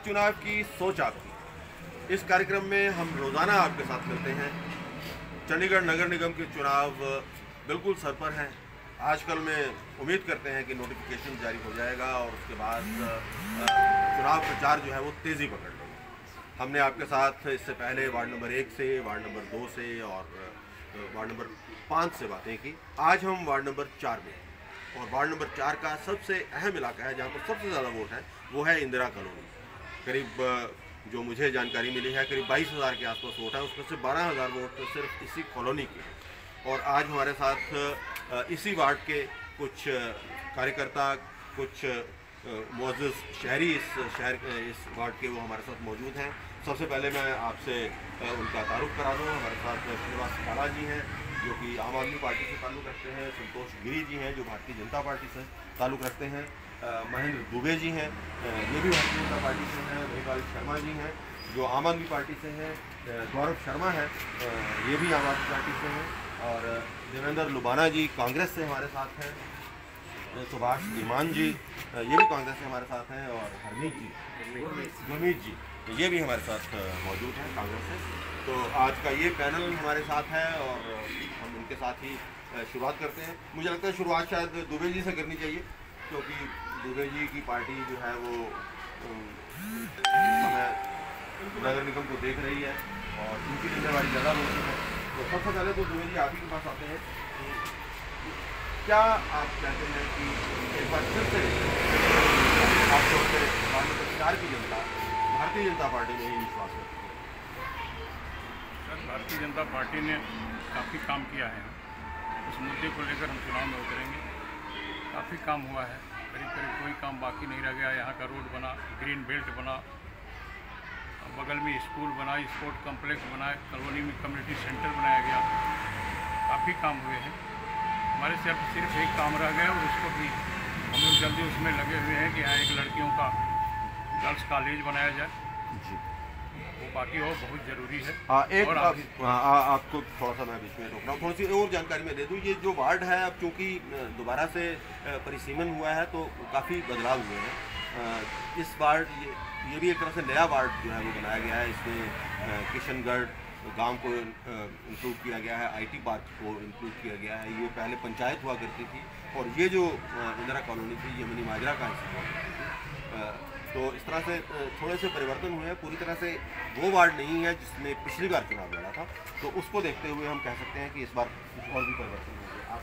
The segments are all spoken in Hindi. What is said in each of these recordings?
चुनाव की सोच आपकी। इस कार्यक्रम में हम रोज़ाना आपके साथ मिलते हैं। चंडीगढ़ नगर निगम के चुनाव बिल्कुल सर पर हैं। आजकल में उम्मीद करते हैं कि नोटिफिकेशन जारी हो जाएगा और उसके बाद चुनाव प्रचार जो है वो तेज़ी पकड़ लेगा। हमने आपके साथ इससे पहले वार्ड नंबर 1 से, वार्ड नंबर 2 से और वार्ड नंबर 5 से बातें की। आज हम वार्ड नंबर 4 में हैं और वार्ड नंबर 4 का सबसे अहम इलाका है जहाँ पर सबसे ज़्यादा वोट है वो है इंदिरा कॉलोनी। करीब जो मुझे जानकारी मिली है करीब 22,000 के आसपास वोट है, उसमें से 12,000 वोट तो सिर्फ इसी कॉलोनी के। और आज हमारे साथ इसी वार्ड के कुछ कार्यकर्ता, कुछ मुअज़्ज़ज़ शहरी इस वार्ड के वो हमारे साथ मौजूद हैं। सबसे पहले मैं आपसे उनका तारुफ करा दूँ। हमारे साथ श्रीनिवास काला जी हैं जो कि आम आदमी पार्टी से ताल्लुक़ रखते हैं, संतोष गिरी जी हैं जो भारतीय जनता पार्टी से ताल्लुक़ रखते हैं, महेंद्र दुबे जी हैं ये भी भारतीय जनता पार्टी से हैं, महिपाल शर्मा जी हैं जो आम आदमी पार्टी से हैं, गौरव शर्मा है ये भी आम आदमी पार्टी से हैं, और देवेंद्र लुबाना जी कांग्रेस से हमारे साथ हैं, सुभाष ईमान जी ये भी कांग्रेस से हमारे साथ हैं, और गुरमीत जी ये भी हमारे साथ मौजूद हैं कांग्रेस से। तो आज का ये पैनल हमारे साथ है और हम उनके साथ ही शुरुआत करते हैं। मुझे लगता है शुरुआत शायद दुबे जी से करनी चाहिए क्योंकि दुबे जी की पार्टी जो है वो हमें नगर निगम को देख रही है और उनकी जिम्मेदारी ज़्यादा होती है। तो सबसे पहले तो दुबे जी आप ही के पास आते हैं। क्या आप कहते हैं कि एक बार फिर से आप जो है वार्ड नंबर 4 की जनता भारतीय जनता पार्टी में ही विश्वास करती है? सर, भारतीय जनता पार्टी ने काफ़ी काम किया है। उस मुद्दे को लेकर हम चुनाव में उतरेंगे। काफ़ी काम हुआ है, करीब करीब कोई काम बाकी नहीं रह गया। यहाँ का रोड बना, ग्रीन बेल्ट बना, बगल में स्कूल बना, स्पोर्ट कॉम्प्लेक्स बना, कॉलोनी में कम्युनिटी सेंटर बनाया गया। काफ़ी काम हुए हैं। हमारे सिर्फ एक काम रह गया और उसको भी हम लोग जल्दी उसमें लगे हुए हैं कि यहाँ एक लड़कियों का गर्ल्स कॉलेज बनाया जाए जी। वो बाकी हो बहुत ज़रूरी है। आपको थोड़ा सा मैं बीच में रोक रहा हूँ, थोड़ी सी और जानकारी मैं दे दूँ। ये जो वार्ड है अब चूँकि दोबारा से परिसीमन हुआ है तो काफ़ी बदलाव हुए हैं। इस वार्ड ये भी एक तरह से नया वार्ड जो है वो बनाया गया है। इसमें किशनगढ़ गांव को इंक्लूड किया गया है, IT पार्क को इंक्लूड किया गया है। ये पहले पंचायत हुआ करती थी और ये जो इंदिरा कॉलोनी थी ये मिनी माजरा का हिस्सा हुआ करती थी। तो इस तरह से थोड़े से परिवर्तन हुए हैं। पूरी तरह से वो वार्ड नहीं है जिसमें पिछली बार चुनाव लड़ा था, तो उसको देखते हुए हम कह सकते हैं कि इस बार कुछ और भी परिवर्तन हो गया।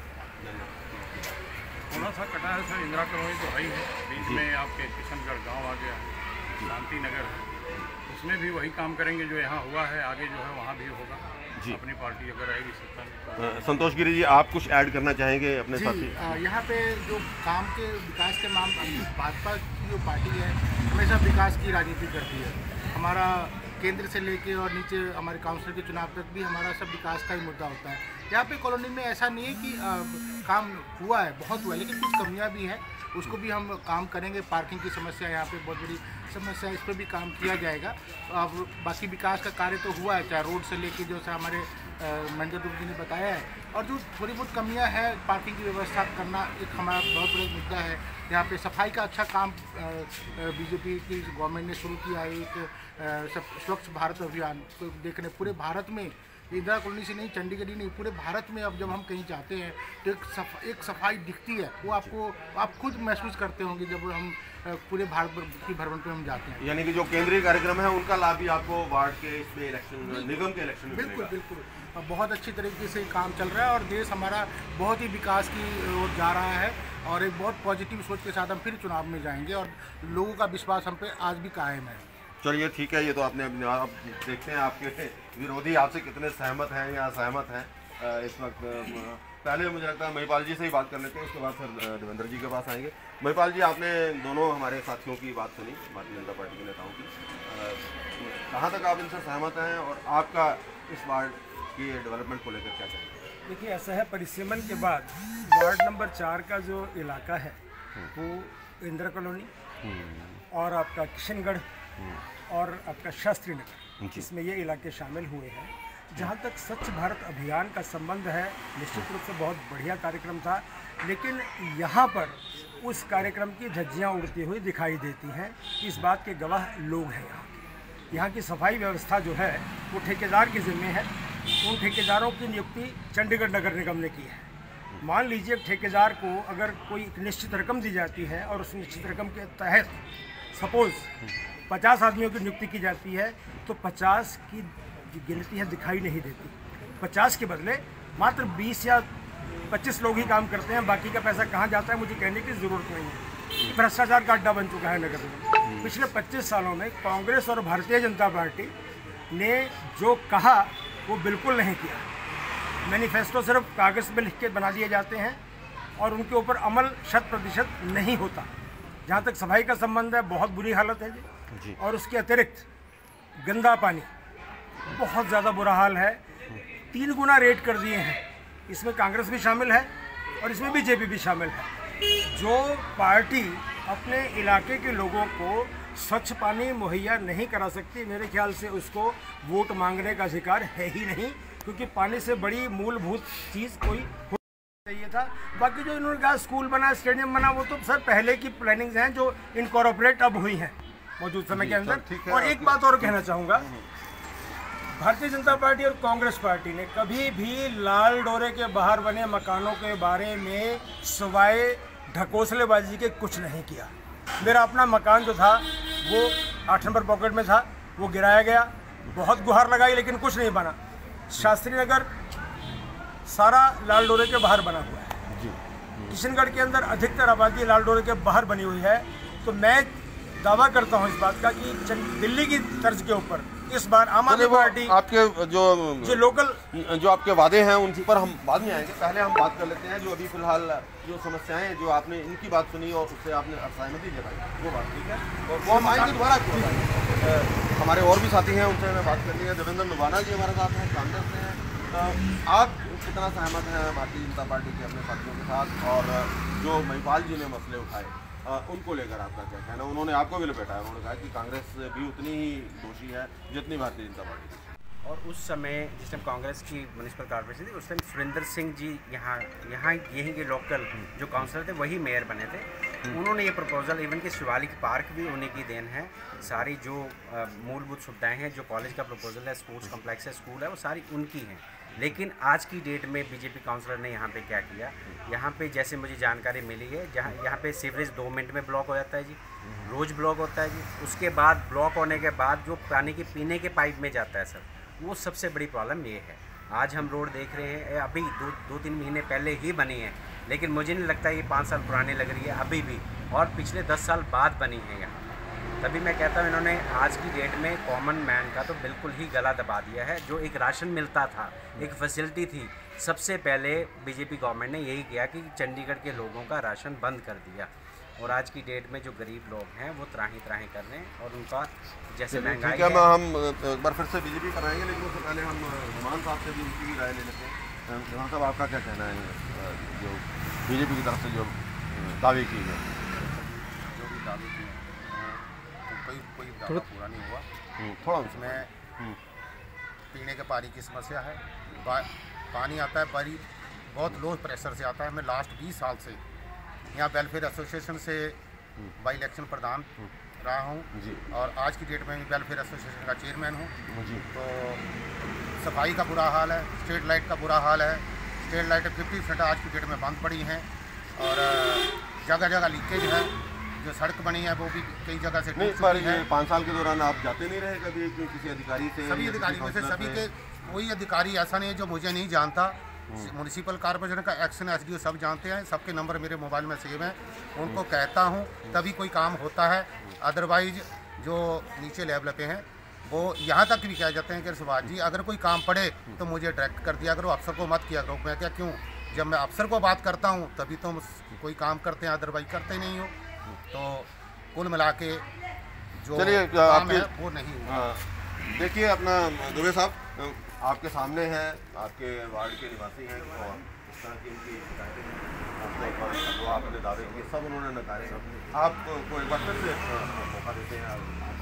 आप थोड़ा सा कटा है सर, इंदिरा कॉलोनी तो है ही है, बीच में आपके किशनगढ़ गाँव आ गया, शांति नगर है, उसमें भी वही काम करेंगे जो यहाँ हुआ है, आगे जो है वहाँ भी होगा जी। अपनी पार्टी अगर आएगी सत्ता में। संतोष गिरी जी आप कुछ ऐड करना चाहेंगे अपने साथी? यहाँ पे जो काम के विकास के मामले, भाजपा की जो पार्टी है हमेशा विकास की राजनीति करती है। हमारा केंद्र से लेके और नीचे हमारे काउंसिलर के चुनाव तक भी हमारा सब विकास का ही मुद्दा होता है। यहाँ पे कॉलोनी में ऐसा नहीं है कि काम हुआ है, बहुत हुआ है, लेकिन कुछ कमियाँ भी हैं, उसको भी हम काम करेंगे। पार्किंग की समस्या यहाँ पे बहुत बड़ी समस्या है, इस पर भी काम किया जाएगा। अब बाकी विकास का कार्य तो हुआ है, चाहे रोड से लेके जो है हमारे महेंद्र दुबे जी ने बताया है, और जो थोड़ी बहुत कमियां हैं पार्किंग की व्यवस्था करना एक हमारा बहुत बड़ा मुद्दा है। यहाँ पे सफाई का अच्छा काम बीजेपी की गवर्नमेंट ने शुरू किया है, एक स्वच्छ भारत अभियान को देखने पूरे भारत में, इंदिरा कॉलोनी से नहीं, चंडीगढ़ ही नहीं, पूरे भारत में अब जब हम कहीं जाते हैं तो एक सफाई दिखती है, वो आप खुद महसूस करते होंगे जब हम पूरे भारत की भ्रमण पे हम जाते हैं। यानी कि जो केंद्रीय कार्यक्रम है उनका लाभ भी आपको वार्ड के इसमें इलेक्शन, निगम के इलेक्शन में बिल्कुल बहुत अच्छी तरीके से काम चल रहा है और देश हमारा बहुत ही विकास की ओर जा रहा है और एक बहुत पॉजिटिव सोच के साथ हम फिर चुनाव में जाएंगे और लोगों का विश्वास हम पे आज भी कायम है। चलिए ठीक है, ये तो आपने आप देखते हैं आपके विरोधी आपसे कितने सहमत हैं या असहमत हैं इस वक्त। पहले मुझे लगता है महिपाल जी से ही बात कर लेते हैं, उसके बाद फिर देवेंद्र जी के पास आएंगे। महिपाल जी आपने दोनों हमारे साथियों की बात सुनी, भारतीय जनता पार्टी के नेताओं की, कहाँ तक आप इनसे सहमत हैं और आपका इस वार्ड की डेवलपमेंट को लेकर क्या कहेंगे? देखिए ऐसा है, परिसीमन के बाद वार्ड नंबर 4 का जो इलाका है वो इंदिरा कॉलोनी और आपका किशनगढ़ और आपका शास्त्री नगर, इसमें ये इलाके शामिल हुए हैं। जहाँ तक स्वच्छ भारत अभियान का संबंध है, निश्चित रूप से बहुत बढ़िया कार्यक्रम था, लेकिन यहाँ पर उस कार्यक्रम की धज्जियाँ उड़ती हुई दिखाई देती हैं। इस बात के गवाह लोग हैं। यहाँ की सफाई व्यवस्था जो है वो ठेकेदार के ज़िम्मे है। उन ठेकेदारों की नियुक्ति चंडीगढ़ नगर निगम ने की है। मान लीजिए ठेकेदार को अगर कोई एक निश्चित रकम दी जाती है और उस निश्चित रकम के तहत सपोज़ 50 आदमियों की नियुक्ति की जाती है, तो 50 की जो गिनती है दिखाई नहीं देती। 50 के बदले मात्र 20 या 25 लोग ही काम करते हैं। बाकी का पैसा कहाँ जाता है मुझे कहने की ज़रूरत नहीं है। भ्रष्टाचार का अड्डा बन चुका है नगर निगम। पिछले 25 सालों में कांग्रेस और भारतीय जनता पार्टी ने जो कहा वो बिल्कुल नहीं किया। मैनिफेस्टो सिर्फ कागज़ पे लिख के बना दिए जाते हैं और उनके ऊपर अमल 100% नहीं होता। जहाँ तक सफाई का संबंध है बहुत बुरी हालत है जी। और उसके अतिरिक्त गंदा पानी, बहुत ज़्यादा बुरा हाल है। 3 गुना रेट कर दिए हैं। इसमें कांग्रेस भी शामिल है और इसमें बीजेपी भी शामिल है। जो पार्टी अपने इलाके के लोगों को स्वच्छ पानी मुहैया नहीं करा सकती, मेरे ख्याल से उसको वोट मांगने का अधिकार है ही नहीं, क्योंकि पानी से बड़ी मूलभूत चीज़ कोई चाहिए था। बाकी जो इन्होंने कहा स्कूल बना, स्टेडियम बना, वो तो सर पहले की प्लानिंग्स हैं जो इनकॉर्पोरेट अब हुई हैं मौजूद समय के अंदर। और एक बात और कहना चाहूँगा, भारतीय जनता पार्टी और कांग्रेस पार्टी ने कभी भी लाल डोरे के बाहर बने मकानों के बारे में सिवाय ढकोसलेबाजी के कुछ नहीं किया। मेरा अपना मकान जो था वो 8 नंबर पॉकेट में था, वो गिराया गया, बहुत गुहार लगाई लेकिन कुछ नहीं बना। शास्त्री नगर सारा लाल डोरे के बाहर बना हुआ है। किशनगढ़ के अंदर अधिकतर आबादी लाल डोरे के बाहर बनी हुई है। तो मैं दावा करता हूं इस बात का कि दिल्ली की तर्ज के ऊपर इस बार आम आदमी पार्टी आपके जो लोकल जो आपके वादे हैं उन पर हम बाद में आएंगे। पहले हम बात कर लेते हैं जो अभी फिलहाल जो समस्याएं जो आपने इनकी बात सुनी और उससे आपने असहमति जताई, वो बात ठीक है और वो हम आएंगे दोबारा। हमारे और भी साथी हैं, उनसे हमें बात करनी है। देवेंद्र नुवाना जी हमारे साथ हैं, कांग्रेस से हैं। आप कितना सहमत हैं भारतीय जनता पार्टी के अपने साथियों के साथ, और जो महिपाल जी ने मसले उठाए उनको लेकर आपका क्या कहना? उन्होंने आपको भी लपेटाया, उन्होंने कहा कि कांग्रेस भी उतनी ही दोषी है जितनी भारतीय जनता पार्टी। और उस समय जिस टाइम कांग्रेस की म्यूनिसिपल कॉर्पोरेशन थी, उस टाइम सुरेंद्र सिंह जी यहाँ यहीं के लोकल जो काउंसलर थे वही मेयर बने थे। उन्होंने ये प्रपोजल, इवन कि शिवालिक पार्क भी उन्हीं की देन है। सारी जो मूलभूत सुविधाएं हैं, जो कॉलेज का प्रपोजल है, स्पोर्ट्स कॉम्प्लेक्स है, स्कूल है, वो सारी उनकी हैं। लेकिन आज की डेट में बीजेपी काउंसलर ने यहाँ पे क्या किया, यहाँ पे जैसे मुझे जानकारी मिली है, जहाँ यहाँ पे सीवरेज 2 मिनट में ब्लॉक हो जाता है जी, रोज़ ब्लॉक होता है जी। उसके बाद ब्लॉक होने के बाद जो पानी के पीने के पाइप में जाता है सर, वो सबसे बड़ी प्रॉब्लम ये है। आज हम रोड देख रहे हैं, अभी 2-3 महीने पहले ही बनी है, लेकिन मुझे नहीं लगता ये 5 साल पुरानी लग रही है अभी भी, और पिछले 10 साल बाद बनी है यहाँ। तभी मैं कहता हूँ इन्होंने आज की डेट में कॉमन मैन का तो बिल्कुल ही गला दबा दिया है। जो एक राशन मिलता था, एक फैसिलिटी थी, सबसे पहले बीजेपी गवर्नमेंट ने यही किया कि चंडीगढ़ के लोगों का राशन बंद कर दिया। और आज की डेट में जो गरीब लोग हैं वो त्राही कर रहे हैं और उनका जैसे महंगाई है। हम एक बार फिर से बीजेपी पर आएंगे, लेकिन उससे पहले हम नुमान साहब से भी उनकी भी राय ले लेते हैं। नुमान साहब, आपका क्या कहना है जो बीजेपी की तरफ से जो दावे किए गए? जो भी दावे किए कोई दावा पूरा नहीं हुआ। थोड़ा उसमें पीने के पानी की समस्या है। पानी आता है पानी बहुत लो प्रेशर से आता है। मैं लास्ट 20 साल से यहाँ वेलफेयर एसोसिएशन से बाई इलेक्शन प्रधान रहा हूँ और आज की डेट में वेलफेयर एसोसिएशन का चेयरमैन हूँ। तो सफाई का बुरा हाल है, स्ट्रीट लाइट का बुरा हाल है। स्ट्रीट लाइट 50% आज की डेट में बंद पड़ी हैं और जगह जगह लीकेज है। जो सड़क बनी है वो भी कई जगह से टूट चुकी है। 5 साल के दौरान आप जाते नहीं रहे कभी किसी अधिकारी से? सभी अधिकारी में से सभी के कोई अधिकारी ऐसा नहीं है जो मुझे नहीं जानता। म्यूनिसिपल कॉर्पोरेशन का एक्शन एसडीओ सब जानते हैं, सबके नंबर मेरे मोबाइल में सेव हैं। उनको कहता हूं तभी कोई काम होता है, अदरवाइज जो नीचे लेवल पे हैं वो यहाँ तक भी कह जाते हैं कि सुभाष जी अगर कोई काम पड़े तो मुझे डायरेक्ट कर दिया करो, अफसर को मत किया करो। मैं क्या क्यों, जब मैं अफसर को बात करता हूँ तभी तो कोई काम करते हैं, अदरवाइज करते नहीं हो। तो कुल मिला के जो काम है वो नहीं हुआ। देखिए अपना दुबे साहब आपके सामने हैं, आपके वार्ड के निवासी हैं और इस तरह की उनकी शिकायतें जो आपने दावे किए सब उन्होंने नकारे। आपको एक बार फिर से मौका देते हैं।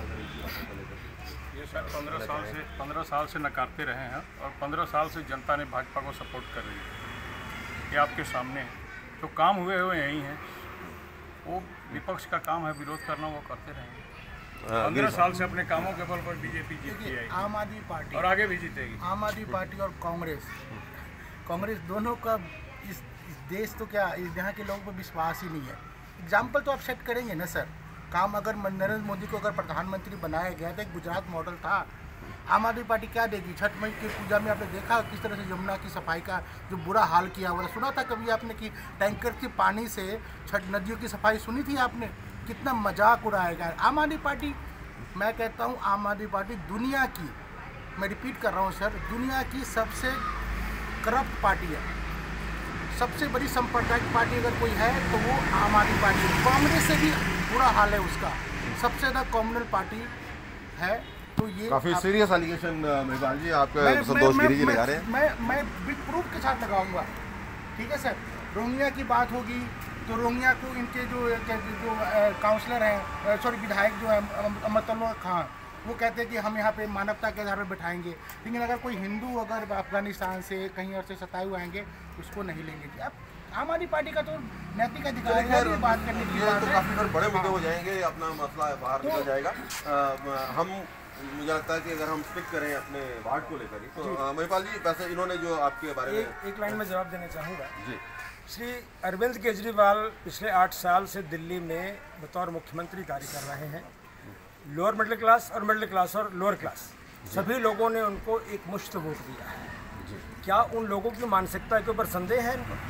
ये सर 15 साल से नकारते रहे हैं और 15 साल से जनता ने भाजपा को सपोर्ट कर रही है। ये आपके सामने है, तो काम हुए यही हैं। वो विपक्ष का काम है, विरोध करना, वो करते रहेंगे। 15 साल से अपने कामों के बल पर बीजेपी जीतती है आम आदमी पार्टी और आगे भी जीतेगी। आम आदमी पार्टी और कांग्रेस दोनों का इस देश तो क्या इस यहाँ के लोगों पर विश्वास ही नहीं है। एग्जाम्पल तो आप सेट करेंगे ना सर। काम अगर नरेंद्र मोदी को अगर प्रधानमंत्री बनाया गया तो एक गुजरात मॉडल था। आम आदमी पार्टी क्या देगी? छठ मई की पूजा में आपने देखा किस तरह से यमुना की सफाई का जो बुरा हाल किया हुआ। सुना था कभी आपने कि टैंकर के पानी से छठ नदियों की सफाई सुनी थी आपने? कितना मजाक उड़ाया गया। आम आदमी पार्टी, मैं कहता हूँ आम आदमी पार्टी दुनिया की, मैं रिपीट कर रहा हूँ सर, दुनिया की सबसे करप्ट पार्टी है। सबसे बड़ी सांप्रदायिक पार्टी अगर कोई है तो वो आम आदमी पार्टी है। कांग्रेस से भी बुरा हाल है उसका, सबसे ज़्यादा कम्युनल पार्टी है। तो ये काफी सीरियस एलिगेशन महिपाल जी आप संतोषगिरी जी लगा रहे हैं। मैं बिग प्रूफ के साथ लगाऊंगा, ठीक है सर। रोहिंग्या की बात होगी तो रोहिंग्या को इनके जो काउंसलर हैं, सॉरी विधायक जो है अमरतल्ला खान, वो कहते हैं कि हम यहाँ पे मानवता के आधार पर बैठाएंगे। लेकिन अगर कोई हिंदू अगर अफगानिस्तान से कहीं और से सताए हुए आएंगे उसको नहीं लेंगे। अब आम आदमी पार्टी का तो नैतिक अधिकार है बात करने की। ये तो काफी बड़े मुद्दे हो जाएंगे, अपना मसला बाहर निकल जाएगा। हम मुझे लगता है कि अगर हम स्टिक करें अपने वार्ड को लेकर ही तो महिपाल जी वैसे इन्होंने जो आपके बारे में एक लाइन में जवाब देना चाहूँगा जी। श्री अरविंद केजरीवाल पिछले 8 साल से दिल्ली में बतौर मुख्यमंत्री कार्य कर रहे हैं। लोअर मिडिल क्लास और मिडिल क्लास और लोअर क्लास सभी लोगों ने उनको एक मुश्त वोट दिया है। क्या उन लोगों की मानसिकता के ऊपर संदेह है इनको?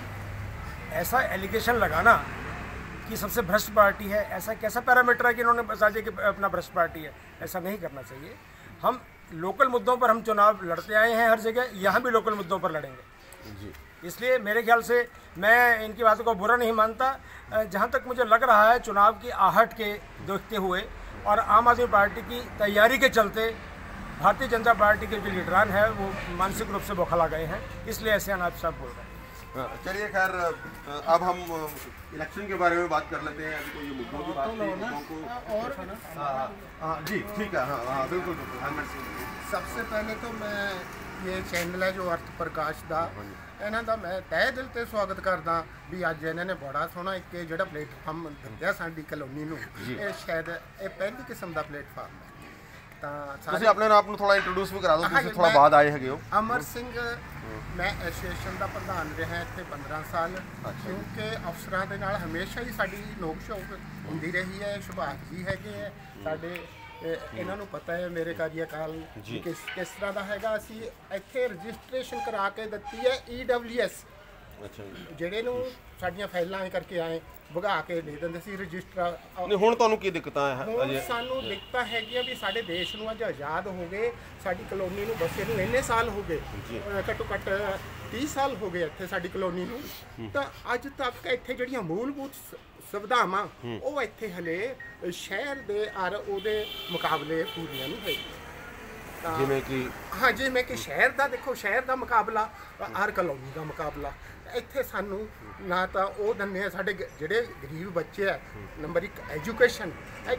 ऐसा एलिगेशन लगाना कि सबसे भ्रष्ट पार्टी है, ऐसा कैसा पैरामीटर है कि इन्होंने बता दिया कि अपना भ्रष्ट पार्टी है? ऐसा नहीं करना चाहिए। हम लोकल मुद्दों पर हम चुनाव लड़ते आए हैं हर जगह, यहाँ भी लोकल मुद्दों पर लड़ेंगे जी। इसलिए मेरे ख्याल से मैं इनकी बातों को बुरा नहीं मानता। जहाँ तक मुझे लग रहा है चुनाव की आहट के देखते हुए और आम आदमी पार्टी की तैयारी के चलते भारतीय जनता पार्टी के जो लीडरान है वो मानसिक रूप से बौखला गए हैं, इसलिए ऐसे अनाप साहब बोल रहे हैं। चलिए खैर अब हम इलेक्शन के बारे में बात कर लेते हैं। अभी तो ये मुद्दों की बात थी, मुद्दों को और जी ठीक है। हाँ बिल्कुल सबसे पहले तो मैं ये चैनल है जो अर्थ प्रकाश ਦਾ ਇਹਨਾਂ ਦਾ ਮੈਂ ਤਹਿ ਦਿਲ ਤੇ ਸਵਾਗਤ ਕਰਦਾ ਵੀ ਅੱਜ ਇਹਨਾਂ ਨੇ ਬੜਾ ਸੋਹਣਾ ਇੱਕ ਜਿਹੜਾ ਪਲੇਟਫਾਰਮ ਦਿੱਤਾ ਸਾਡੀ ਕਲੋਨੀ ਨੂੰ। ਇਹ ਸ਼ਾਇਦ ਇਹ ਪਹਿਲੀ ਕਿਸਮ ਦਾ ਪਲੇਟਫਾਰਮ ਹੈ। ਤਾਂ ਤੁਸੀਂ ਆਪਣੇ ਆਪ ਨੂੰ ਥੋੜਾ ਇੰਟਰੋਡਿਊਸ ਵੀ ਕਰਾ ਦਿਓ, ਤੁਸੀਂ ਥੋੜਾ ਬਾਅਦ ਆਏ ਹੈਗੇ ਹੋ। ਅਮਰ ਸਿੰਘ, ਮੈਂ ਐਸੋਸੀਏਸ਼ਨ ਦਾ ਪ੍ਰਧਾਨ ਰਿਹਾ ਇੱਥੇ 15 ਸਾਲ। ਕਿਉਂਕਿ ਅਫਸਰਾਂ ਦੇ ਨਾਲ ਹਮੇਸ਼ਾ ਹੀ ਸਾਡੀ ਨੋਕ ਝੋਕ ਹੁੰਦੀ ਰਹੀ ਹੈ। ਸੁਭਾਸ਼ ਜੀ ਹੈਗੇ ਹੈ ਸਾਡੇ, ਇਹਨਾਂ ਨੂੰ ਪਤਾ ਹੈ ਮੇਰੇ ਕਾਰਜਕਾਲ ਕਿਸ ਤਰ੍ਹਾਂ ਦਾ ਹੈਗਾ। ਅਸੀਂ ਇੱਥੇ ਰਜਿਸਟ੍ਰੇਸ਼ਨ ਕਰਾ ਕੇ ਦਿੱਤੀ ਹੈ EWS, ਜਿਹੜੇ ਨੂੰ ਸਾਡੀਆਂ ਫਾਈਲਾਂ ਐ ਕਰਕੇ ਆਏ ਭਗਾ ਕੇ ਦੇ ਦਿੰਦੇ ਸੀ ਰਜਿਸਟਰ। ਹੁਣ ਤੁਹਾਨੂੰ ਕੀ ਦਿੱਕਤਾਂ ਹੈ? ਹੁਣ ਸਾਨੂੰ ਦਿੱਕਤਾਂ ਹੈਗੀਆਂ ਵੀ ਸਾਡੇ ਦੇਸ਼ ਨੂੰ ਅੱਜ ਆਜ਼ਾਦ ਹੋ ਗਏ, ਸਾਡੀ ਕਲੋਨੀ ਨੂੰ ਬਸੇ ਨੂੰ ਇੰਨੇ ਸਾਲ ਹੋ ਗਏ, ਘੱਟੋ ਘੱਟ 30 ਸਾਲ ਹੋ ਗਏ ਇੱਥੇ ਸਾਡੀ ਕਲੋਨੀ ਨੂੰ। ਤਾਂ ਅੱਜ ਤੱਕ ਇੱਥੇ ਜਿਹੜੀਆਂ ਮੂਲਭੂਤ ਸੁਵਿਧਾਵਾਂ ਉਹ ਇੱਥੇ ਹਲੇ ਸ਼ਹਿਰ ਦੇ ਔਰ ਉਹਦੇ ਮੁਕਾਬਲੇ ਪੂਰੀਆਂ ਨਹੀਂ ਹੋਈਆਂ। ਜਿਵੇਂ ਕਿ ਹਾਂ, ਜਿਵੇਂ ਕਿ ਸ਼ਹਿਰ ਦਾ ਦੇਖੋ, ਸ਼ਹਿਰ ਦਾ ਮੁਕਾਬਲਾ ਹਰ ਕਲੋਨੀ ਦਾ ਮੁਕਾਬਲਾ। ਇੱਥੇ ਸਾਨੂੰ ਨਾ ਤਾਂ ਉਹ ਦਿੰਦੇ ਆ ਸਾਡੇ ਜਿਹੜੇ ਗਰੀਬ ਬੱਚੇ ਆ। ਨੰਬਰ 1 ਐਜੂਕੇਸ਼ਨ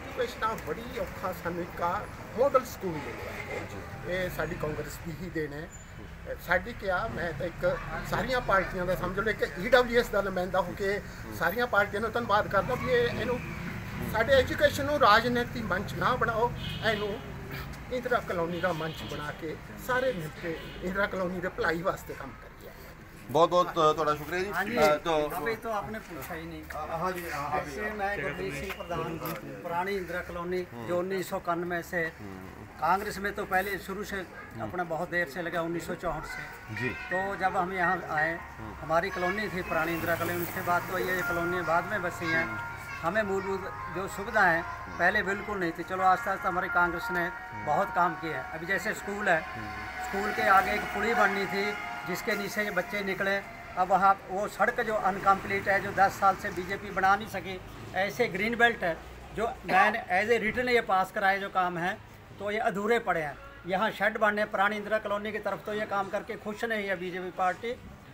ਆ ਬੜੀ ਔਖਾ ਸਾਨੂੰ ਇੱਕ ਮਾਡਲ ਸਕੂਲ ਮਿਲਿਆ। ਇਹ ਸਾਡੀ ਕਾਂਗਰਸ ਦੀ ਹੀ ਦੇਣ ਹੈ। ਸਾਡੀ ਕਿਹਾ ਮੈਂ ਤਾਂ ਇੱਕ ਸਾਰੀਆਂ ਪਾਰਟੀਆਂ ਦਾ ਸਮਝ ਲਓ ਇੱਕ EWS ਦਾ ਨੁਮਾਇੰਦਾ ਹੋ ਕੇ ਸਾਰੀਆਂ ਪਾਰਟੀਆਂ ਨੂੰ ਧੰਨਵਾਦ ਕਰਦਾ ਵੀ ਇਹਨੂੰ ਸਾਡੇ ਐਜੂਕੇਸ਼ਨ ਨੂੰ ਰਾਜਨੀਤਿਕ ਮੰਚ ਨਾ ਬਣਾਓ, ਇਹਨੂੰ ਇੰਦਰਾ ਕਲੋਨੀ ਦਾ ਮੰਚ ਬਣਾ ਕੇ ਸਾਰੇ ਮਿਲ ਕੇ इंदिरा कॉलोनी के भलाई वास्ते काम करिए। बहुत बहुत थोड़ा शुक्रिया जी। तो अभी तो आपने पूछा ही नहीं। हाँ जी, हाँ ऐसे मैं गुरमीत सिंह प्रधान, पुरानी इंदिरा कॉलोनी जो 1991 से, कांग्रेस में तो पहले शुरू से अपना बहुत देर से लगा 1964 से जी। तो जब हम यहाँ आए हमारी कॉलोनी थी पुरानी इंदिरा कॉलोनी, उसके बाद तो ये कॉलोनी बाद में बसी हैं। हमें मूलभूत जो सुविधाएं पहले बिल्कुल नहीं थी। चलो आस्ते आस्ते हमारी कांग्रेस ने बहुत काम किया है। अभी जैसे स्कूल है, स्कूल के आगे एक पुली बननी थी जिसके नीचे ये बच्चे निकले। अब वहाँ वो सड़क जो अनकम्प्लीट है, जो 10 साल से बीजेपी बना नहीं सकी। ऐसे ग्रीन बेल्ट है जो मैंने एज ए रिटर्न ये पास कराए जो काम है, तो ये अधूरे पड़े हैं। यहाँ शेड बनने पुरानी इंदिरा कॉलोनी की तरफ तो ये काम करके खुश नहीं है बीजेपी पार्टी।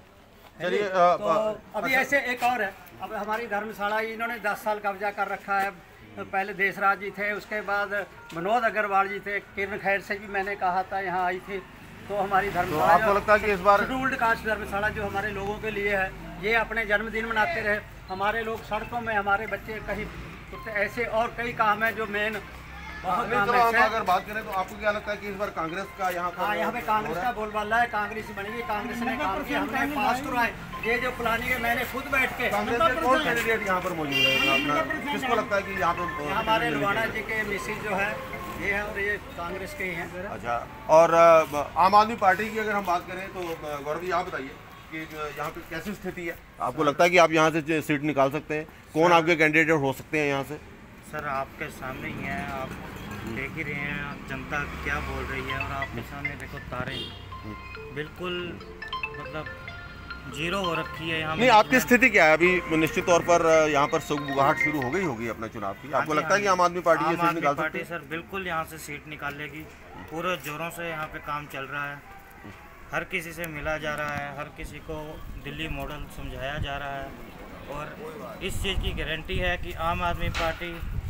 चलिए तो अभी ऐसे एक और है, अब हमारी धर्मशाला इन्होंने 10 साल कब्जा कर रखा है। पहले देशराज जी थे, उसके बाद मनोज अग्रवाल जी थे, किरण खैर से भी मैंने कहा था यहाँ आई थी। तो हमारी धर्मशाला आपको लगता है कि इस बार शेड्यूल्ड कास्ट धर्मशाला जो हमारे लोगों के लिए है, ये अपने जन्मदिन मनाते रहे। हमारे लोग सड़कों में, हमारे बच्चे कहीं ऐसे और कई काम है जो मेन बहुत काम हम है। अगर बात करें तो आपको क्या लगता है कि इस बार कांग्रेस का यहाँ हाँ, यहाँ पे कांग्रेस का बोलबाला है, कांग्रेस बनेगी, कांग्रेस ने काम किया, हमने पास करवाए। ये जो प्लानिंग है मैंने खुद बैठ के, कांग्रेस के कौन कैंडिडेट यहाँ पर मौजूद है अपना, किसको लगता है कि यहाँ पर हमारे लुबाना जी के मिसेज जो है ये है, और ये कांग्रेस के ही हैं। अच्छा, और आम आदमी पार्टी की अगर हम बात करें तो गौरव जी आप बताइए कि यहाँ पे कैसी स्थिति है? आपको लगता है कि आप यहाँ से सीट निकाल सकते हैं? कौन आपके कैंडिडेट हो सकते हैं यहाँ से? सर आपके सामने ही है, आप देख ही रहे हैं जनता क्या बोल रही है, और आपके सामने देखो तारे बिल्कुल मतलब जीरो हो रखी है यहाँ। नहीं, आपकी स्थिति क्या है अभी? निश्चित तौर पर यहाँ पर सुगबुगाहट शुरू हो गई होगी अपने चुनाव की। आपको लगता है कि आम आदमी पार्टी ये सीट निकाल सकती है? सर बिल्कुल यहाँ से सीट निकाल लेगी, पूरे जोरों से यहाँ पे काम चल रहा है, हर किसी से मिला जा रहा है, हर किसी को दिल्ली मॉडल समझाया जा रहा है, और इस चीज़ की गारंटी है कि आम आदमी पार्टी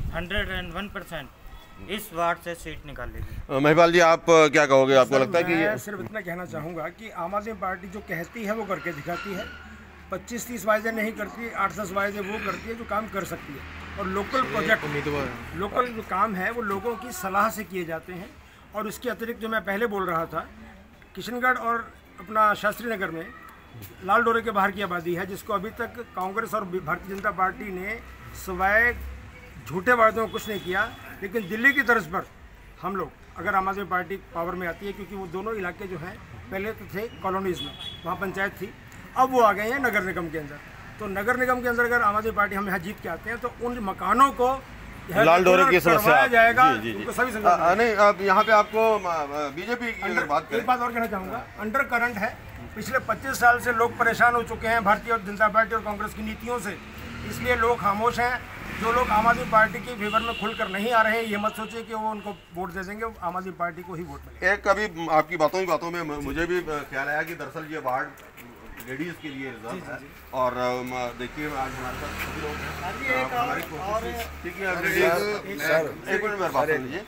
101% इस वार्ड से सीट निकाल लेगी। महिपाल जी आप क्या कहोगे? आपको लगता है कि मैं सिर्फ इतना कहना चाहूँगा कि आम आदमी पार्टी जो कहती है वो करके दिखाती है। 25-30 वायदे नहीं करती, 8-10 वायदे वो करती है जो काम कर सकती है। और लोकल प्रोजेक्ट, लोकल जो काम है वो लोगों की सलाह से किए जाते हैं। और उसके अतिरिक्त जो मैं पहले बोल रहा था, किशनगढ़ और अपना शास्त्री नगर में लाल डोरे के बाहर की आबादी है, जिसको अभी तक कांग्रेस और भारतीय जनता पार्टी ने सिवाय झूठे वादों में कुछ नहीं किया। लेकिन दिल्ली की तर्ज पर हम लोग, अगर आम आदमी पार्टी पावर में आती है, क्योंकि वो दोनों इलाके जो हैं पहले तो थे कॉलोनीज़ में, वहाँ पंचायत थी, अब वो आ गए हैं नगर निगम के अंदर। तो नगर निगम के अंदर अगर आम आदमी पार्टी हम यहाँ जीत के आते हैं तो उन मकानों को लाल डोरे की समस्या जाएगा। जी, जी, जी। सभी नहीं, अब यहाँ पे आपको बीजेपी की अगर बात करें, एक बात और कहना चाहूँगा, अंडर करंट है, पिछले 25 साल से लोग परेशान हो चुके हैं भारतीय जनता पार्टी और कांग्रेस की नीतियों से, इसलिए लोग खामोश हैं। जो लोग आम आदमी पार्टी के फेवर में खुलकर नहीं आ रहे हैं, ये मत सोचिए कि वो उनको वोट दे देंगे, आम आददमी पार्टी को ही वोट मिलेगा। एक कभी आपकी बातों में मुझे भी ख्याल आया कि दरअसल ये वार्ड लेडीज़ के लिए रिजर्व है। और देखिए आज हमारे साथ सभी लोग हैं, हमारी कोशिश ठीक है, एक मिनट मेरे बात सुन लीजिए।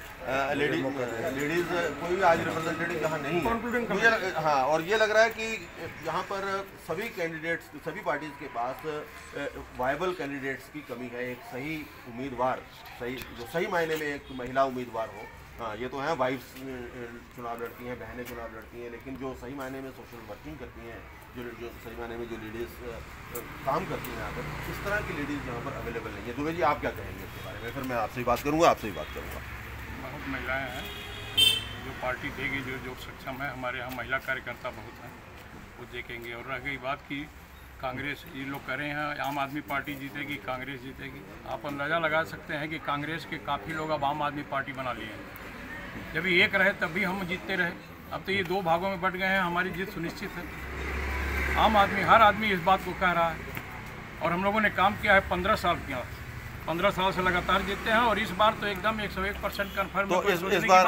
लेडीज़ कोई भी आज रिप्रेजेंटेटिव यहाँ नहीं है मुझे हाँ, और ये लग रहा है कि यहाँ पर सभी कैंडिडेट्स, सभी पार्टीज के पास वायबल कैंडिडेट्स की कमी है। एक सही उम्मीदवार, जो सही मायने में एक महिला उम्मीदवार हो। हाँ, ये तो है, वाइफ्स चुनाव लड़ती हैं, बहनें चुनाव लड़ती हैं, लेकिन जो सही मायने में सोशल वर्किंग करती हैं, जो सही मायने में जो लेडीज़ काम करती हैं यहाँ पर, इस तरह की लेडीज़ यहाँ पर अवेलेबल नहीं है। दुबे जी आप क्या कहेंगे इसके बारे में? फिर मैं आपसे ही बात करूँगा, आपसे ही बात करूँगा। बहुत महिलाएं हैं जो पार्टी देगी, जो सक्षम है। हमारे यहाँ महिला कार्यकर्ता बहुत हैं, वो देखेंगे। और रह गई बात की कांग्रेस, ये लोग कह रहे हैं आम आदमी पार्टी जीतेगी, कांग्रेस जीतेगी। आप अंदाज़ा लगा सकते हैं कि कांग्रेस के काफ़ी लोग अब आम आदमी पार्टी बना लिए हैं। जब ये एक रहे तब भी हम जीतते रहे, अब तो ये 2 भागों में बट गए हैं, हमारी जीत सुनिश्चित है। आम आदमी, हर आदमी इस बात को कह रहा है, और हम लोगों ने काम किया है 15 साल किया, 15 साल से लगातार जीतते हैं, और इस बार तो एकदम 101% कन्फर्म। तो इस बार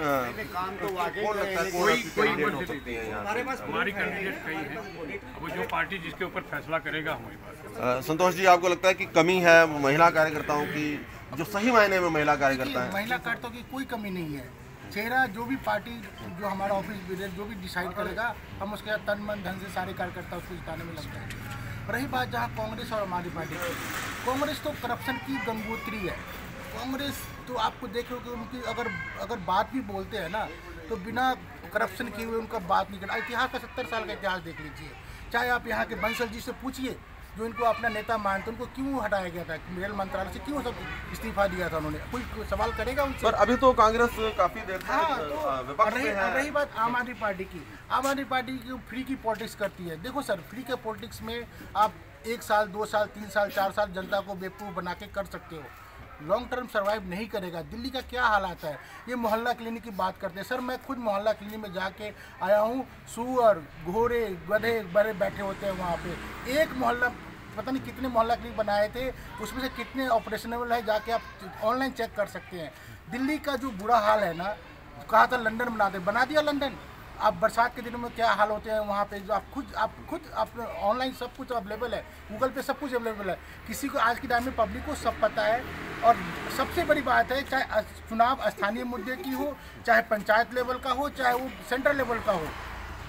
हमारी कैंडिडेट कई है, वो जो पार्टी जिसके ऊपर फैसला करेगा हमारी बात। संतोष जी आपको लगता है कि कमी है महिला कार्यकर्ताओं की, जो सही मायने में महिला कार्यकर्ता है? महिला कार्यकर्ताओं की कोई कमी नहीं है। चेहरा जो भी पार्टी, जो हमारा ऑफिस जो भी डिसाइड करेगा, हम उसके तन मन धन से सारे कार्यकर्ता उसको जिताने में लग जाएंगे। रही बात जहाँ कांग्रेस और हमारी पार्टी की, कांग्रेस तो करप्शन की गंगोत्री है। कांग्रेस तो आपको देख लो कि उनकी अगर बात भी बोलते हैं ना, तो बिना करप्शन किए हुए उनका बात नहीं करना। इतिहास का 70 साल का इतिहास देख लीजिए। चाहे आप यहाँ के बंसल जी से पूछिए, जो इनको अपना नेता मानते, उनको क्यों हटाया गया था रेल मंत्रालय से, क्यों सब इस्तीफा दिया था उन्होंने? कोई सवाल करेगा उनसे? पर अभी तो कांग्रेस काफी देर से विपक्ष में है। रही बात आम आदमी पार्टी की, आम आदमी पार्टी की फ्री की पॉलिटिक्स करती है। देखो सर, फ्री के पॉलिटिक्स में आप 1 साल 2 साल 3 साल 4 साल जनता को बेवकूफ़ बना के कर सकते हो, लॉन्ग टर्म सर्वाइव नहीं करेगा। दिल्ली का क्या हालात है, ये मोहल्ला क्लिनिक की बात करते हैं। सर मैं खुद मोहल्ला क्लिनिक में जाके आया हूँ, सुअर घोड़े गधे बड़े बैठे होते हैं वहाँ पे। एक मोहल्ला, पता नहीं कितने मोहल्ला क्लिनिक बनाए थे, उसमें से कितने ऑपरेशनेबल है, जाके आप ऑनलाइन चेक कर सकते हैं। दिल्ली का जो बुरा हाल है ना, कहा था लंदन बना दिया लंदन। आप बरसात के दिनों में क्या हाल होते हैं वहाँ पे, जो आप ऑनलाइन सब कुछ अवेलेबल है, गूगल पे सब कुछ अवेलेबल है। किसी को आज के टाइम में पब्लिक को सब पता है। और सबसे बड़ी बात है, चाहे चुनाव स्थानीय मुद्दे की हो, चाहे पंचायत लेवल का हो, चाहे वो सेंट्रल लेवल का हो,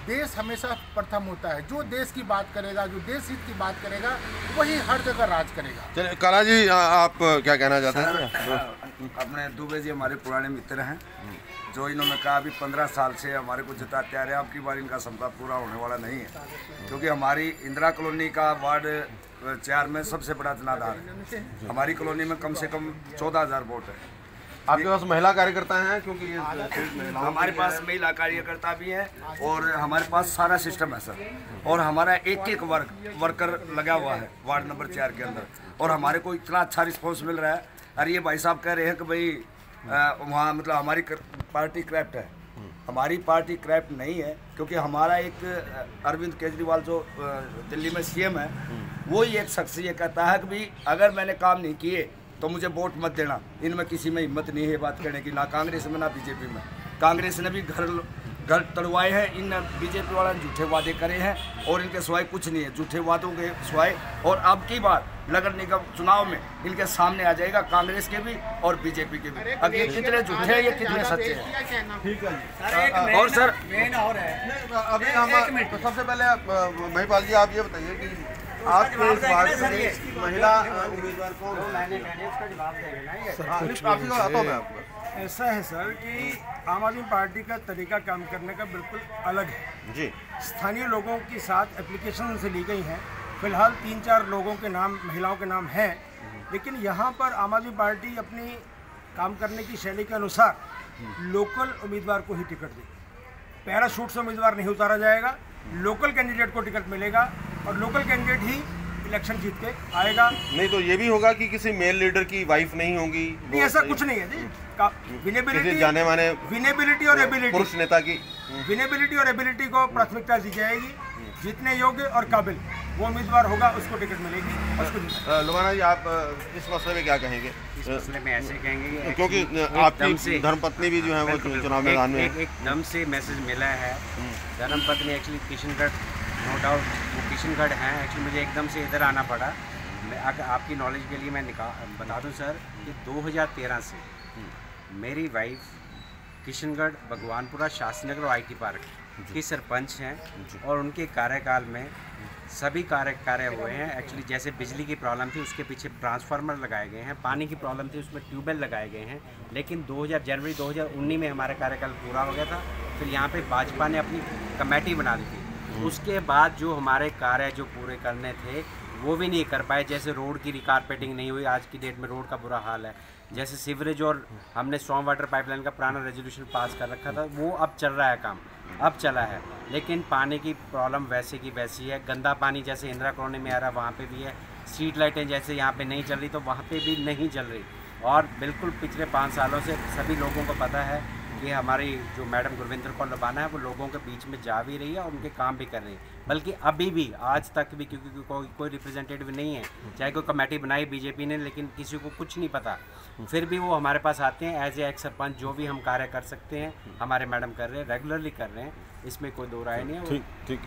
देश हमेशा प्रथम होता है। जो देश की बात करेगा, जो देश हित की बात करेगा, वही हर जगह राज करेगा। चलिए काला जी, आप क्या कहना चाहते हैं? अपने दुबे जी हमारे पुराने मित्र हैं, जो इन्होंने कहा अभी 15 साल से हमारे को जताते आ रहे हैं। अब की बार इनका क्षमता पूरा होने वाला नहीं है, क्योंकि हमारी इंदिरा कॉलोनी का वार्ड 4 में सबसे बड़ा जनाधार है। हमारी कॉलोनी में कम से कम 14,000 वोट है। आपके पास महिला कार्यकर्ता हैं? क्योंकि ये हमारे पास महिला कार्यकर्ता भी हैं और हमारे पास सारा सिस्टम है सर। और हमारा एक वर्कर लगा हुआ है वार्ड नंबर 4 के अंदर, और हमारे को इतना अच्छा रिस्पॉन्स मिल रहा है। और ये भाई साहब कह रहे हैं कि भाई वहाँ मतलब हमारी पार्टी करप्ट है। हमारी पार्टी करप्ट नहीं है, क्योंकि हमारा एक अरविंद केजरीवाल जो दिल्ली में सीएम है, वो ही एक शख्स ये कहता है कि भाई अगर मैंने काम नहीं किए तो मुझे वोट मत देना। इनमें किसी में हिम्मत नहीं है बात करने की, ना कांग्रेस में ना बीजेपी में। कांग्रेस ने भी घर तड़वाए हैं, इन बीजेपी वालों ने झूठे वादे करे हैं और इनके सिवाय कुछ नहीं है, झूठे वादों के सिवाय। और अब की बार नगर निगम चुनाव में इनके सामने आ जाएगा कांग्रेस के भी और बीजेपी के भी। अब ये कितने झूठे हैं, ये कितने सच्चे हैं। ठीक है। और सर अभी हम सबसे पहले महिपाल जी, आप ये बताइए कि आपके इस वार्ड में महिला उम्मीदवार कौन है? ऐसा है सर कि आम आदमी पार्टी का तरीका काम करने का बिल्कुल अलग है जी। स्थानीय लोगों के साथ एप्लीकेशन से ली गई हैं। फिलहाल 3-4 लोगों के नाम, महिलाओं के नाम हैं, लेकिन यहाँ पर आम आदमी पार्टी अपनी काम करने की शैली के अनुसार लोकल उम्मीदवार को ही टिकट देगी। पैराशूट से उम्मीदवार नहीं उतारा जाएगा, लोकल कैंडिडेट को टिकट मिलेगा और लोकल कैंडिडेट ही इलेक्शन जीत के आएगा। नहीं तो ये भी होगा कि किसी मेल लीडर की वाइफ नहीं होगी? नहीं, ऐसा कुछ नहीं है जी। विनेबिलिटी, जाने माने विनेबिलिटी और एबिलिटी, पुरुष नेता की विनेबिलिटी और एबिलिटी को प्राथमिकता दी जाएगी। जितने योग्य और काबिल वो उम्मीदवार होगा उसको टिकट मिलेगी। लुबाना जी, आप इस मसले में क्या कहेंगे? इस मसले में ऐसे कहेंगे क्योंकि आपकी धर्मपत्नी भी जो है वो चुनाव मैदान में एकदम से मैसेज मिला है। धर्मपत्नी एक्चुअली किशनगढ़, नो डाउट वो किशनगढ़ हैं। एक्चुअली मुझे एकदम से इधर आना पड़ा। मैं अगर आपकी नॉलेज के लिए मैं बता दूं सर कि 2013 से मेरी वाइफ किशनगढ़, भगवानपुरा, शास्त्री नगर और IT पार्क की सरपंच हैं और उनके कार्यकाल में सभी कार्य हुए हैं। एक्चुअली जैसे बिजली की प्रॉब्लम थी उसके पीछे ट्रांसफार्मर लगाए गए हैं, पानी की प्रॉब्लम थी उसमें ट्यूबवेल लगाए गए हैं। लेकिन जनवरी 2019 में हमारा कार्यकाल पूरा हो गया था। फिर यहाँ पे भाजपा ने अपनी कमेटी बना दी थी। उसके बाद जो हमारे कार्य जो पूरे करने थे वो भी नहीं कर पाए। जैसे रोड की रिकारपेटिंग नहीं हुई, आज की डेट में रोड का बुरा हाल है। जैसे सीवरेज और हमने स्ट्रॉन्ग वाटर पाइपलाइन का पुराना रेजोल्यूशन पास कर रखा था, वो अब चल रहा है, काम अब चला है। लेकिन पानी की प्रॉब्लम वैसे की वैसी है। गंदा पानी जैसे इंदिरा कॉलोनी में आ रहा है वहाँ पे भी है। स्ट्रीट लाइटें जैसे यहाँ पे नहीं चल रही तो वहाँ पे भी नहीं चल रही। और बिल्कुल पिछले 5 सालों से सभी लोगों को पता है कि हमारी जो मैडम गुरविंदर कौर लुबाना है वो लोगों के बीच में जा भी रही है और उनके काम भी कर रही है। बल्कि अभी भी आज तक भी, क्योंकि कोई रिप्रेजेंटेटिव नहीं है, चाहे कोई कमेटी बनाई बीजेपी ने, लेकिन किसी को कुछ नहीं पता, फिर भी वो हमारे पास आते हैं एज ए एक्स सरपंच। जो भी हम कार्य कर सकते हैं हमारे मैडम कर रहे हैं, रेगुलरली कर रहे हैं, इसमें कोई दो राय नहीं है। ठीक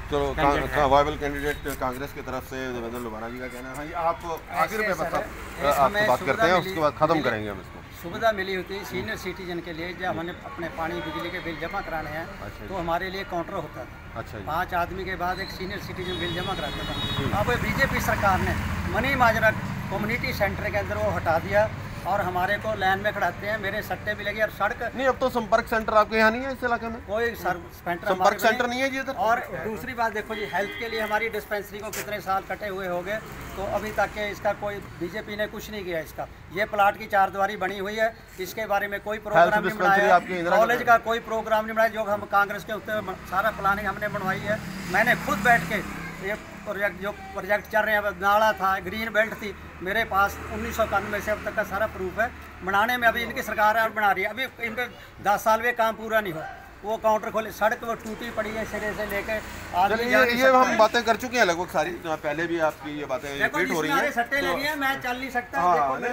वाइबल वाइबल कैंडिडेट कांग्रेस की तरफ से देवेंद्र लुबाना जी का कहना है। आप आखिर में आपसे बात करते हैं, उसके बाद ख़त्म करेंगे हम इसको। सुविधा मिली होती है सीनियर सिटीजन के लिए। जब हमने अपने पानी बिजली के बिल जमा कराने हैं तो हमारे लिए काउंटर होता था। 5 आदमी के बाद एक सीनियर सिटीजन बिल जमा कराता था। अब बीजेपी सरकार ने मनी माजरा कम्युनिटी सेंटर के अंदर वो हटा दिया और हमारे को लाइन में खड़ाते हैं। मेरे सट्टे भी लगे और सड़क नहीं। अब तो संपर्क सेंटर आपके यहाँ नहीं है इस इलाके में? कोई संपर्क सेंटर नहीं है जी इधर। और दूसरी बात देखो जी, हेल्थ के लिए हमारी डिस्पेंसरी को कितने साल कटे हुए हो गए तो अभी तक के इसका कोई बीजेपी ने कुछ नहीं किया। इसका ये प्लाट की 4 दीवारी बनी हुई है, इसके बारे में कोई प्रोग्राम नहीं बनाया। कॉलेज का कोई प्रोग्राम नहीं बनाया, जो हम कांग्रेस के होते हुए सारा प्लानिंग हमने बनवाई है। मैंने खुद बैठ के ये प्रोजेक्ट चल रहे हैं। नाला था, ग्रीन बेल्ट थी, मेरे पास 1991 से अब तक का सारा प्रूफ है। बनाने में अभी इनकी सरकार है और बना रही है। अभी इनके 10 साल में काम पूरा नहीं हुआ। वो काउंटर खोले, सड़क वो टूटी पड़ी है सिरे से लेके आज। ये हम बातें कर चुके हैं लगभग सारी, पहले भी आपकी ये बातें रिपीट हो रही हैं। सट्टे लगी हैं, मैं चल नहीं सकता।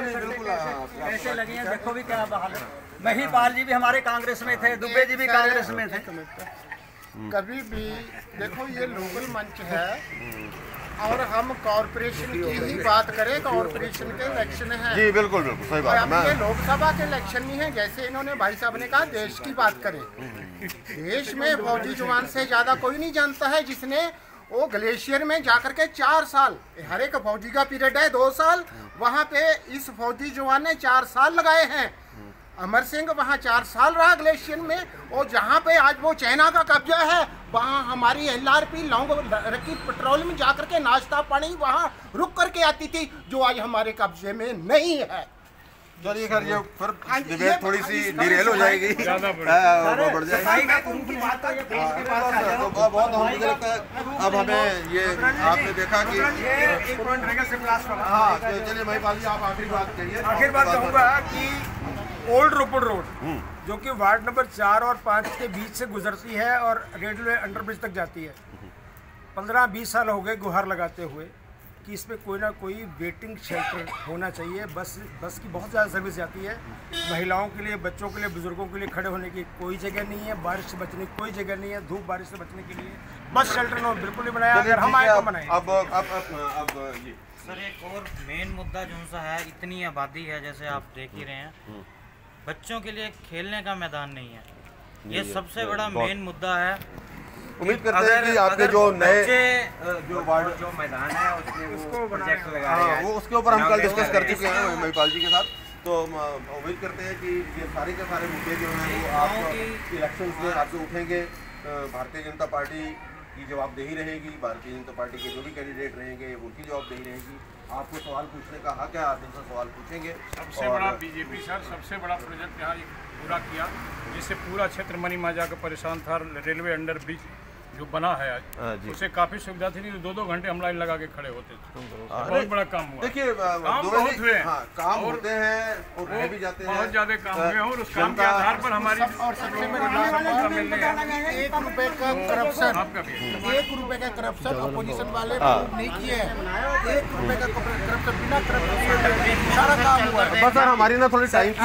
कैसे लगी हैं देखो भी क्या हाल है। महिपाल जी भी हमारे कांग्रेस में थे, दुबे जी भी कांग्रेस में थे। कभी भी देखो ये लोकल मंच है और हम कॉर्पोरेशन की ही बात करें। कॉर्पोरेशन के इलेक्शन है जी, बिल्कुल सही बात है। ये लोकसभा के इलेक्शन नहीं है। जैसे इन्होंने भाई साहब ने कहा देश की बात करें, देश में फौजी जवान से ज़्यादा कोई नहीं जानता है जिसने वो ग्लेशियर में जाकर के 4 साल, हर एक फौजी का पीरियड है 2 साल, वहाँ पे इस फौजी जवान ने 4 साल लगाए हैं। अमर सिंह वहाँ 4 साल रहा ग्लेशियर में, और जहाँ पे आज वो चाइना का कब्जा है वहाँ हमारी LRP लॉन्ग रखी पेट्रोल में जाकर के नाश्ता पानी वहाँ रुक करके आती थी, जो आज हमारे कब्जे में नहीं है। चलिए खैर, ये फिर डिबेट थोड़ी सी डिरेल हो जाएगी, बढ़ जाएगी। बहुत मुझे लगता है अब हमें ये आपने देखा कि हाँ, चलिए महिपाल जी आप आखिरी बात कहिए। आखिर बात कहूँगा कि ओल्ड रोपड़ रोड जो कि वार्ड नंबर 4 और 5 के बीच से गुजरती है और रेलवे अंडरब्रिज तक जाती है, 15-20 साल हो गए गुहार लगाते हुए कि इसमें कोई ना कोई वेटिंग शेल्टर होना चाहिए। बस की बहुत ज़्यादा सर्विस जाती है, महिलाओं के लिए, बच्चों के लिए, बुजुर्गों के लिए खड़े होने की कोई जगह नहीं है, बारिश से बचने की कोई जगह नहीं है, धूप बारिश से बचने के लिए बस शेल्टर ने बिल्कुल नहीं बनाया। अगर हम आए तो बनाए। अब ये सर एक और मेन मुद्दा जो सा है, इतनी आबादी है जैसे आप देख ही रहे हैं, बच्चों के लिए खेलने का मैदान नहीं है, ये सबसे बड़ा मेन मुद्दा है। उम्मीद करते हैं कि आपके जो नए जो वार्ड जो मैदान है उसको प्रोजेक्ट लगा हाँ, वो उसके ऊपर हम कल डिस्कस कर चुके हैं महिपाल जी के साथ। तो उम्मीद करते हैं कि ये सारे के सारे मुद्दे जो हैं वो आप इलेक्शन में आपसे उठेंगे। भारतीय जनता पार्टी की जवाबदेही रहेगी, भारतीय जनता पार्टी के जो भी कैंडिडेट रहेंगे उनकी जवाबदेही रहेगी। आपको सवाल पूछने का हक है, आप इनसे सवाल पूछेंगे। सबसे बड़ा बीजेपी सर सबसे बड़ा प्रोजेक्ट यहाँ पूरा किया, जिससे पूरा क्षेत्र मनी माजा का परेशान था। रेलवे अंडर ब्रिज जो बना है आज, उससे काफी सुविधा थी, नहीं तो 2-2 घंटे हम लाइन लगा के खड़े होते थे। बहुत बड़ा काम हुआ। देखिए काम बहुत हुए, काम होते हैं और रह भी जाते हैं, बहुत ज्यादा काम हुए, और उस काम के आधार पर हमारी और सबसे बड़ी बात ₹1 का करप्शन, आपका भी ₹1 का करप्शन अपोजिशन वाले नहीं किए हैं। ₹1 का करप्शन बिना करप्शन सारा काम हुआ है। बस सर हमारी ना थोड़ी टाइम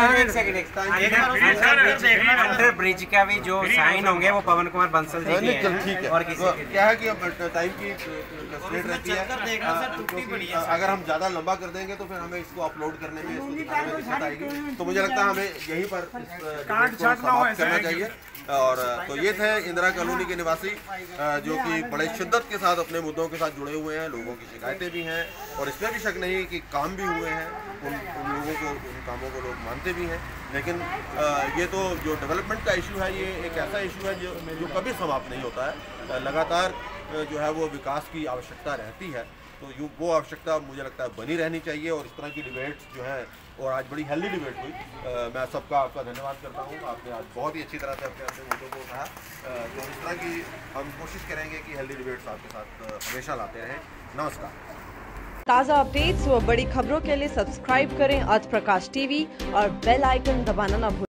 अंडर ब्रिज का भी जो साइन होंगे वो पवन कुमार बंसल जी के हैं। और क्या है कि अब टाइम की कंस्ट्रेंट रहती है, अगर हम ज़्यादा लंबा कर देंगे तो फिर हमें इसको अपलोड करने में, इसको दिखाने में दिक्कत आएगी। तो मुझे लगता है हमें यहीं पर समाप्त करना चाहिए। और तो ये थे इंदिरा कॉलोनी के निवासी जो कि बड़े शिद्दत के साथ अपने मुद्दों के साथ जुड़े हुए हैं। लोगों की शिकायतें भी हैं और इसमें भी शक नहीं कि काम भी हुए हैं, उन लोगों को, उन कामों को लोग मानते भी हैं। लेकिन ये तो जो डेवलपमेंट का इशू है, ये एक ऐसा इशू है जो कभी समाप्त नहीं होता है। लगातार जो है वो विकास की आवश्यकता रहती है, तो वो आवश्यकता मुझे लगता है बनी रहनी चाहिए। और इस तरह की डिबेट्स जो है, और आज बड़ी हेल्दी डिबेट हुई। मैं सबका आपका धन्यवाद करता हूँ। आपने आज बहुत ही अच्छी तरह से अपने मुद्दों को उठाया। तो इस तरह की हम कोशिश करेंगे कि हेल्दी डिबेट्स आपके साथ हमेशा लाते रहें। नमस्कार। ताज़ा अपडेट्स व बड़ी खबरों के लिए सब्सक्राइब करें आज प्रकाश टीवी और बेल आइकन दबाना ना भूलें।